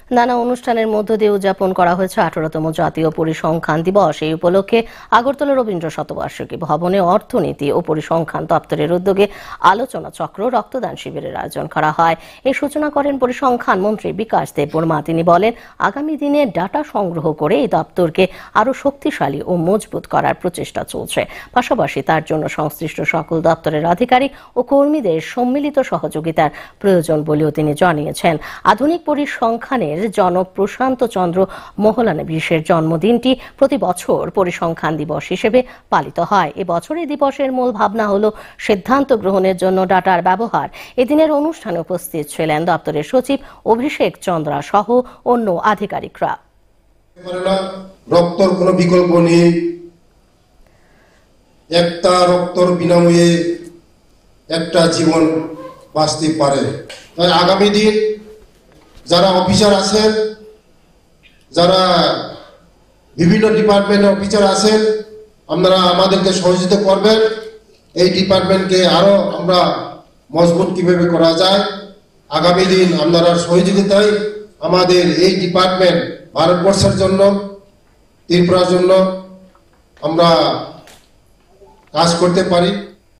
নানা অনুষ্ঠানের মধ্য দিয়ে উদযাপন করা হয়েছে 18তম জাতীয় পরিসংখ্যান দিবস। এই উপলক্ষে আগরতলা রবীন্দ্র শতবার্ষিকী ভবনে অর্থনীতি ও পরিসংখ্যান দপ্তরের উদ্যোগে আলোচনা চক্র, রক্তদান শিবিরের আয়োজন করা হয়। এই সূচনা করেন পরিসংখ্যান মন্ত্রী বিকাশ দেববর্মা। তিনি বলেন, আগামী দিনে ডাটা সংগ্রহ করে এই দপ্তরকে আরো শক্তিশালী ও মজবুত করার প্রচেষ্টা চলছে। পাশাপাশি তার জন্য সংশ্লিষ্ট সকল দপ্তরের আধিকারিক ও কর্মীদের সম্মিলিত সহযোগিতার প্রয়োজন বলেও তিনি জানিয়েছেন। আধুনিক পরিসংখ্যানের জনক প্রশান্ত চন্দ্র মোহলানবিশের জন্মদিনটি প্রতি বছর পরিসংখ্যান দিবস হিসেবে পালিত হয়। এবছর এই দিবসের মূল ভাবনা হলো সিদ্ধান্ত গ্রহণের জন্য ডাটার ব্যবহার। এদিনের অনুষ্ঠানে উপস্থিত ছিলেন দপ্তরের সচিব অভিষেক চন্দ্রা সহ অন্য আধিকারিকরা। রক্তর কোনো বিকল্প নেই, একটা রক্তর বিনামূল্যে একটা জীবন বাঁচতে পারে। তাই আগামী দিন যারা অফিসার আছেন, যারা বিভিন্ন ডিপার্টমেন্টের অফিসার আছেন, আপনারা আমাদেরকে সহযোগিতা করবেন। এই ডিপার্টমেন্টকে আরো আমরা মজবুত কিভাবে করা যায়, আগামী দিন আপনারা সহযোগিতায় আমাদের এই ডিপার্টমেন্ট ভারতবর্ষের জন্য, ত্রিপুরার জন্য আমরা কাজ করতে পারি।